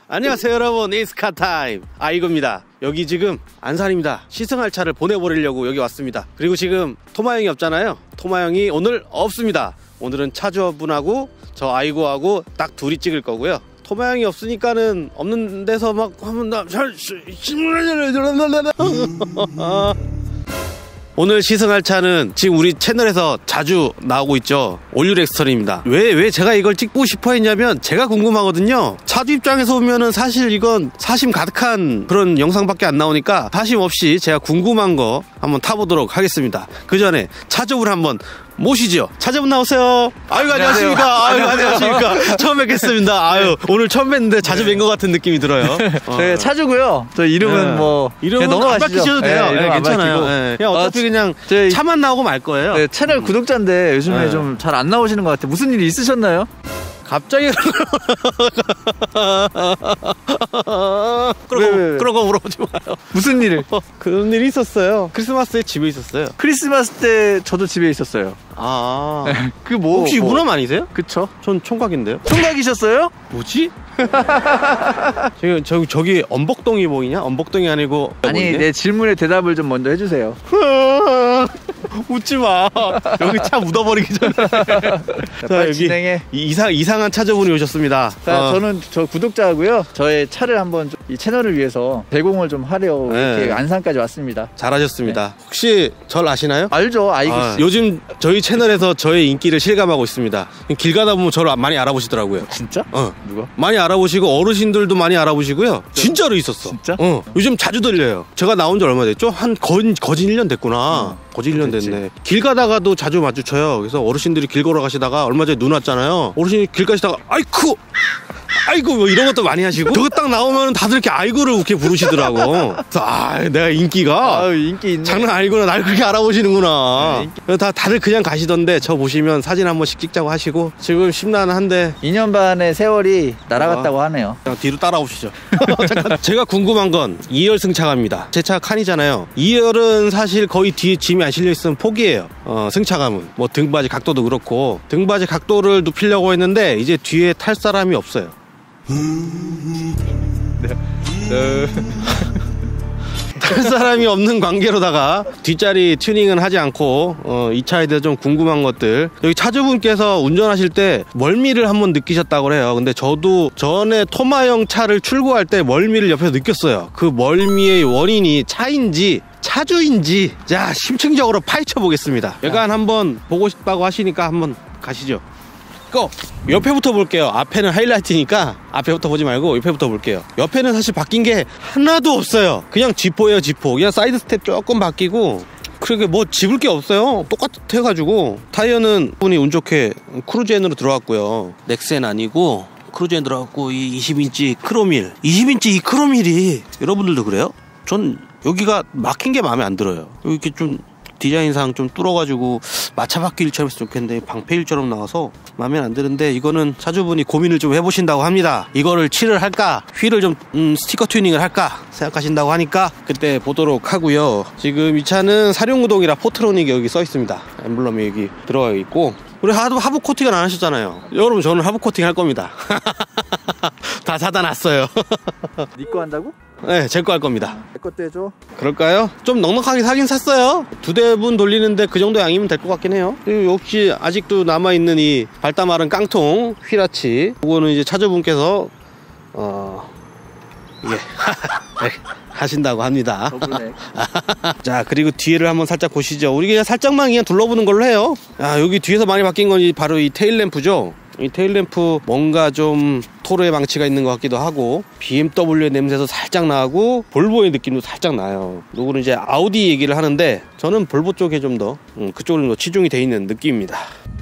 안녕하세요 여러분, 이스카타임 아이고입니다. 여기 지금 안산입니다. 시승할 차를 보내버리려고 여기 왔습니다. 그리고 지금 토마 형이 없잖아요. 토마 형이 오늘 없습니다. 오늘은 차주분하고 저 아이고하고 딱 둘이 찍을 거고요. 토마 형이 없으니까는 없는 데서 막 하면 오늘 시승할 차는 지금 우리 채널에서 자주 나오고 있죠. 올류 렉스턴입니다. 왜 제가 이걸 찍고 싶어 했냐면 제가 궁금하거든요. 차주 입장에서 보면은 사실 이건 사심 가득한 그런 영상밖에 안 나오니까 사심 없이 제가 궁금한 거 한번 타보도록 하겠습니다. 그 전에 차주분 한번 모시죠. 차주분 나오세요. 아유, 안녕하십니까. 아유, 안녕하십니까. 처음 뵙겠습니다. 아유, 오늘 처음 뵙는데 자주 뵌 것 같은 느낌이 들어요. 네, 차주고요. 저 이름은 이름은 안 밝히셔도 돼요. 네, 괜찮아요. 네. 그냥 어차피 그냥 차만 나오고 말 거예요. 네, 채널 구독자인데 요즘에 좀 잘 안 나오시는 것 같아요. 무슨 일이 있으셨나요? 갑자기 그런 거 물어보지 마요. 무슨 일? 그런 일이 있었어요. 크리스마스에 집에 있었어요. 크리스마스 때 저도 집에 있었어요. 그 혹시 무남 아니세요? 그쵸? 전 총각인데요. 총각이셨어요? 뭐지? 지금 저기 엄복동이 보이냐? 엄복동이 아니고 아니 보이네? 내 질문에 대답을 좀 먼저 해주세요. 웃지 마. 여기 차 묻어버리기 전에. 자, 여기 진행해. 이상한 차주분이 오셨습니다. 자, 저는 저 구독자고요. 저의 차를 한번 이 채널을 위해서 제공을 좀 하려고 이렇게 안산까지 왔습니다. 잘하셨습니다. 네. 혹시 절 아시나요? 알죠. 요즘 저희 채널에서 저의 인기를 실감하고 있습니다. 길 가다 보면 저를 많이 알아보시더라고요. 진짜? 누가? 많이 알아보시고 어르신들도 많이 알아보시고요. 진짜로 있었어. 진짜? 요즘 자주 들려요. 제가 나온 지 얼마 됐죠? 한 거진 1년 됐구나. 거진 1년 됐네. 길 가다가도 자주 마주쳐요. 그래서 어르신들이 길 걸어가시다가 얼마 전에 눈 왔잖아요. 어르신이 길 가시다가 아이고 뭐 이런 것도 많이 하시고 저거 딱 나오면 다들 이렇게 아이고를 이렇게 부르시더라고. 그래서 내가 인기가 인기 있네. 장난 아니구나. 날 그렇게 알아보시는구나. 다들 그냥 가시던데 저 보시면 사진 한 번씩 찍자고 하시고 지금 심란한데 2년 반의 세월이 날아갔다고 하네요. 뒤로 따라오시죠. 잠깐, 제가 궁금한 건 2열 승차감입니다. 제 차 칸이잖아요. 2열은 사실 거의 뒤에 짐이 안 실려있으면 포기해요. 승차감은 뭐 등받이 각도도 그렇고 등받이 각도를 눕히려고 했는데 이제 뒤에 탈 사람이 없어요. 탈 사람이 없는 관계로다가 뒷자리 튜닝은 하지 않고 이 차에 대해서 좀 궁금한 것들, 여기 차주분께서 운전하실 때 멀미를 한번 느끼셨다고 해요. 근데 저도 전에 토마형 차를 출고할 때 멀미를 옆에서 느꼈어요. 그 멀미의 원인이 차인지 차주인지 자 심층적으로 파헤쳐 보겠습니다. 약간 한번 보고 싶다고 하시니까 한번 가시죠. 옆에부터 볼게요. 앞에는 하이라이트니까 앞에부터 보지 말고 옆에부터 볼게요. 옆에는 사실 바뀐 게 하나도 없어요. 그냥 지포예요, 지포. 그냥 사이드 스텝 조금 바뀌고 그렇게 뭐 집을 게 없어요. 똑같아가지고 타이어는 분이 운 좋게 크루젠으로 들어왔고요. 넥센 아니고 크루젠 들어갔고 이 20인치 크로밀 20인치 이 크로밀이 여러분들도 그래요? 전 여기가 막힌 게 마음에 안 들어요. 이렇게 좀 디자인상 좀 뚫어가지고 마차바퀴일처럼 했으면 좋겠는데 방패일처럼 나와서 마음에 안 드는데 이거는 차주분이 고민을 좀 해보신다고 합니다. 이거를 칠을 할까 휠을 좀 스티커 튜닝을 할까 생각하신다고 하니까 그때 보도록 하고요. 지금 이 차는 사륜구동이라 포트로닉이 여기 써 있습니다. 엠블럼이 여기 들어가 있고 우리 하부 코팅을 안 하셨잖아요. 여러분 저는 하부 코팅 할 겁니다. 다 사다 놨어요. 네 거 한다고? 네, 제 거 할 겁니다. 내 것도 해줘. 그럴까요? 좀 넉넉하게 사긴 샀어요. 2대분 돌리는데 그 정도 양이면 될 것 같긴 해요. 그리고 역시 아직도 남아있는 이 발다 마른 깡통 휠아치, 그거는 이제 차주분께서 하신다고 합니다. 자, 그리고 뒤를 한번 살짝 보시죠. 우리 그냥 살짝만 그냥 둘러보는 걸로 해요. 여기 뒤에서 많이 바뀐 건 바로 이 테일램프죠. 이 테일램프 뭔가 좀 토르의 망치가 있는 것 같기도 하고 BMW의 냄새도 살짝 나고 볼보의 느낌도 살짝 나요. 누구는 이제 아우디 얘기를 하는데 저는 볼보 쪽에 좀 더 그쪽으로 더 치중이 돼 있는 느낌입니다.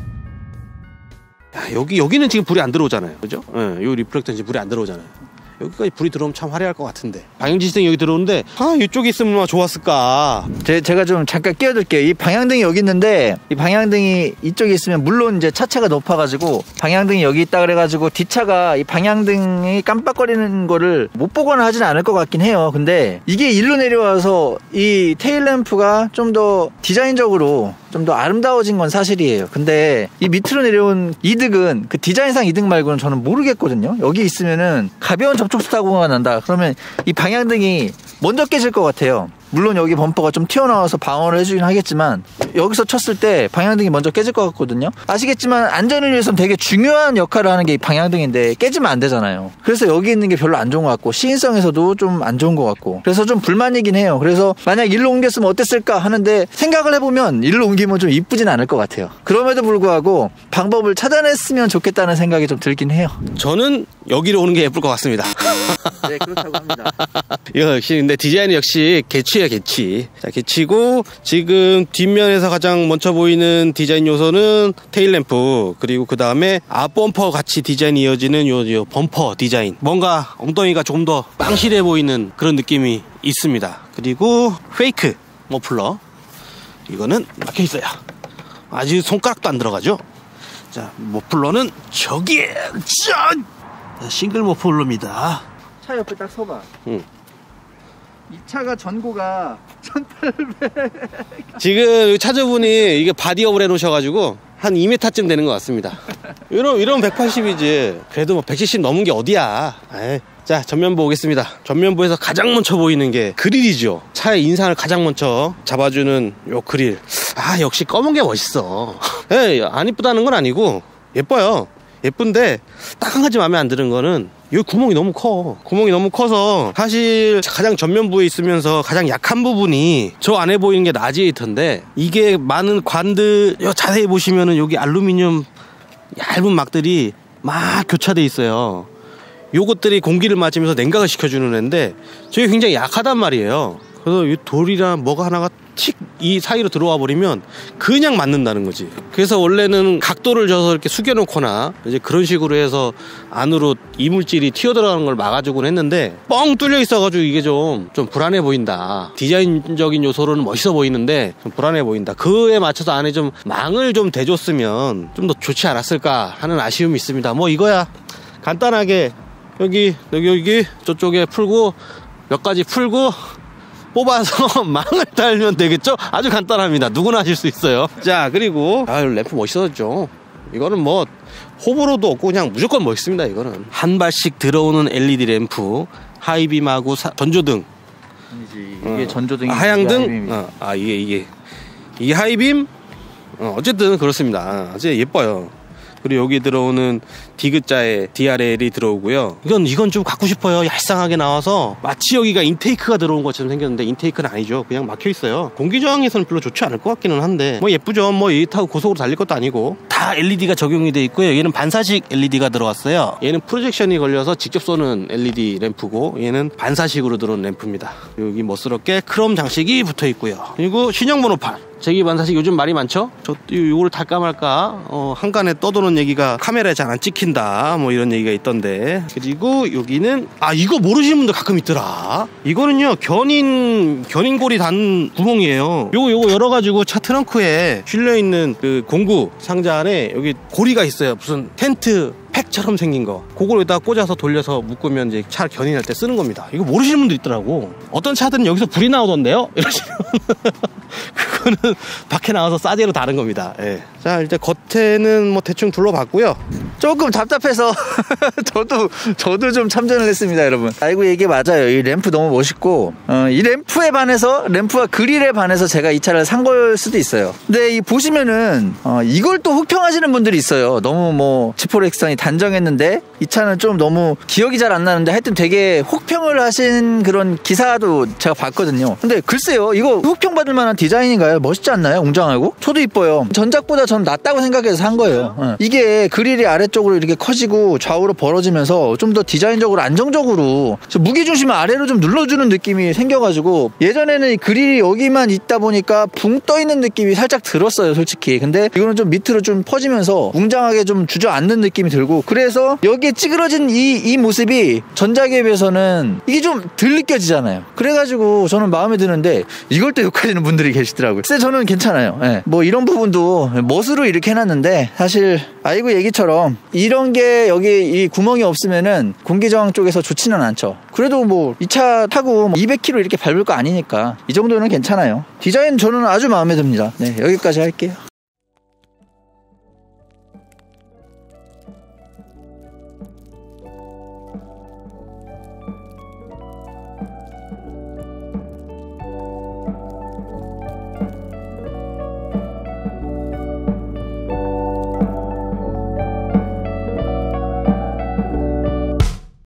여기는 지금 불이 안 들어오잖아요, 그죠? 이 리플렉터는 지금 불이 안 들어오잖아요. 여기까지 불이 들어오면 참 화려할 것 같은데 방향지시등이 여기 들어오는데 이쪽에 있으면 얼마나 좋았을까. 제가 좀 잠깐 끼워둘게요. 이 방향등이 여기 있는데 이 방향등이 이쪽에 있으면 물론 이제 차체가 높아가지고 방향등이 여기 있다 그래가지고 뒷차가 이 방향등이 깜빡거리는 거를 못 보거나 하진 않을 것 같긴 해요. 근데 이게 일로 내려와서 이 테일램프가 좀 더 디자인적으로 좀 더 아름다워진 건 사실이에요. 근데 이 밑으로 내려온 이득은 그 디자인상 이득 말고는 저는 모르겠거든요. 여기 있으면은 가벼운 접촉 사고가 난다. 그러면 이 방향등이 먼저 깨질 것 같아요. 물론 여기 범퍼가 좀 튀어나와서 방어를 해주긴 하겠지만 여기서 쳤을 때 방향등이 먼저 깨질 것 같거든요. 아시겠지만 안전을 위해서는 되게 중요한 역할을 하는 게 이 방향등인데 깨지면 안 되잖아요. 그래서 여기 있는 게 별로 안 좋은 것 같고 시인성에서도 좀 안 좋은 것 같고 그래서 좀 불만이긴 해요. 그래서 만약 일로 옮겼으면 어땠을까 하는데 생각을 해보면 일로 옮기면 좀 이쁘진 않을 것 같아요. 그럼에도 불구하고 방법을 찾아냈으면 좋겠다는 생각이 좀 들긴 해요. 저는 여기로 오는 게 예쁠 것 같습니다. 네, 그렇다고 합니다. 이거 역시 근데 디자인이 역시 개취야 개취. 자, 개취고 지금 뒷면에서 가장 먼저 보이는 디자인 요소는 테일램프 그리고 그 다음에 앞범퍼 같이 디자인이 이어지는 요 범퍼 디자인. 뭔가 엉덩이가 조금 더 빵실해 보이는 그런 느낌이 있습니다. 그리고 페이크 머플러 이거는 막혀 있어요. 아직 손가락도 안 들어가죠. 자, 머플러는 저기에 짠! 싱글 머플러입니다. 차 옆에 딱 서봐. 응. 이 차가 전고가 1800. 지금 차주분이 이게 바디업을 해놓으셔가지고 한 2m쯤 되는 것 같습니다. 이러면 180이지. 그래도 뭐 170 넘은 게 어디야. 에이. 자, 전면부 오겠습니다. 전면부에서 가장 먼저 보이는 게 그릴이죠. 차의 인상을 가장 먼저 잡아주는 요 그릴. 아, 역시 검은 게 멋있어. 에이, 안 이쁘다는 건 아니고 예뻐요. 예쁜데 딱 한 가지 마음에 안 드는 거는 여기 구멍이 너무 커. 구멍이 너무 커서 사실 가장 전면부에 있으면서 가장 약한 부분이 저 안에 보이는 게 라지에이터인데 이게 많은 관들 자세히 보시면은 여기 알루미늄 얇은 막들이 막 교차돼 있어요. 요것들이 공기를 맞으면서 냉각을 시켜주는 애인데 저게 굉장히 약하단 말이에요. 그래서 이 돌이나 뭐가 하나가 틱 이 사이로 들어와 버리면 그냥 맞는다는 거지. 그래서 원래는 각도를 줘서 이렇게 숙여놓거나 이제 그런 식으로 해서 안으로 이물질이 튀어들어가는 걸 막아주곤 했는데 뻥 뚫려 있어가지고 이게 좀 불안해 보인다. 디자인적인 요소로는 멋있어 보이는데 좀 불안해 보인다. 그에 맞춰서 안에 좀 망을 좀 대줬으면 좀 더 좋지 않았을까 하는 아쉬움이 있습니다. 뭐 이거야 간단하게 여기 저쪽에 풀고 몇 가지 풀고 뽑아서 망을 달면 되겠죠? 아주 간단합니다. 누구나 하실 수 있어요. 자, 그리고 램프 멋있어졌죠. 이거는 뭐 호불호도 없고 그냥 무조건 멋있습니다. 이거는 한 발씩 들어오는 LED 램프, 하이빔하고 전조등. 아니지, 이게 전조등이 하향등. 이게 하이빔. 어쨌든 그렇습니다. 아주 예뻐요. 그리고 여기 들어오는 디귿자의 DRL이 들어오고요. 이건 좀 갖고 싶어요. 얄쌍하게 나와서 마치 여기가 인테이크가 들어온 것처럼 생겼는데 인테이크는 아니죠. 그냥 막혀 있어요. 공기 저항에서는 별로 좋지 않을 것 같기는 한데 뭐 예쁘죠. 뭐 이 타고 고속으로 달릴 것도 아니고 다 LED가 적용이 돼 있고요. 얘는 반사식 LED가 들어왔어요. 얘는 프로젝션이 걸려서 직접 쏘는 LED 램프고 얘는 반사식으로 들어온 램프입니다. 여기 멋스럽게 크롬 장식이 붙어 있고요. 그리고 신형 번호판. 제기 반사식 요즘 말이 많죠? 요걸 달까 말까 한간에 떠도는 얘기가 카메라에 잘 안 찍힌다 뭐 이런 얘기가 있던데. 그리고 여기는 이거 모르시는 분들 가끔 있더라. 이거는요 견인골이 단 구멍이에요. 요거 열어가지고 차 트렁크에 실려있는 그 공구 상자 안에 여기 고리가 있어요. 무슨 텐트 팩처럼 생긴 거. 그걸 여기다 꽂아서 돌려서 묶으면 이제 차 견인할 때 쓰는 겁니다. 이거 모르시는 분도 있더라고. 어떤 차들은 여기서 불이 나오던데요? 이러시면 그거는 밖에 나와서 싸제로 다른 겁니다. 예. 자, 일단 겉에는 뭐 대충 둘러봤고요. 조금 답답해서 저도 좀 참전을 했습니다, 여러분. 아이고, 이게 맞아요. 이 램프 너무 멋있고 이 램프와 그릴에 반해서 제가 이 차를 산 걸 수도 있어요. 근데 보시면은 이걸 또 혹평하시는 분들이 있어요. 너무 뭐 지포렉스턴이 단정했는데 이 차는 좀 너무 기억이 잘 안 나는데 하여튼 되게 혹평을 하신 그런 기사도 제가 봤거든요. 근데 글쎄요, 이거 혹평받을 만한 디자인인가요? 멋있지 않나요? 웅장하고? 저도 이뻐요. 전작보다 전 낫다고 생각해서 산 거예요. 이게 그릴이 아래쪽으로 이렇게 커지고 좌우로 벌어지면서 좀 더 디자인적으로 안정적으로 무게중심을 아래로 좀 눌러주는 느낌이 생겨가지고 예전에는 이 그릴이 여기만 있다 보니까 붕 떠있는 느낌이 살짝 들었어요, 솔직히. 근데 이거는 좀 밑으로 좀 퍼지면서 웅장하게 좀 주저앉는 느낌이 들고 그래서 여기에 찌그러진 이 모습이 전작에 비해서는 이게 좀 덜 느껴지잖아요. 그래가지고 저는 마음에 드는데 이걸 또 욕하시는 분들이 계시더라고요. 근데 저는 괜찮아요. 뭐 이런 부분도 멋으로 이렇게 해놨는데 사실 아이고 얘기처럼 이런 게 여기 이 구멍이 없으면은 공기저항 쪽에서 좋지는 않죠. 그래도 뭐 이 차 타고 200km 이렇게 밟을 거 아니니까 이 정도는 괜찮아요. 디자인 저는 아주 마음에 듭니다. 네, 여기까지 할게요.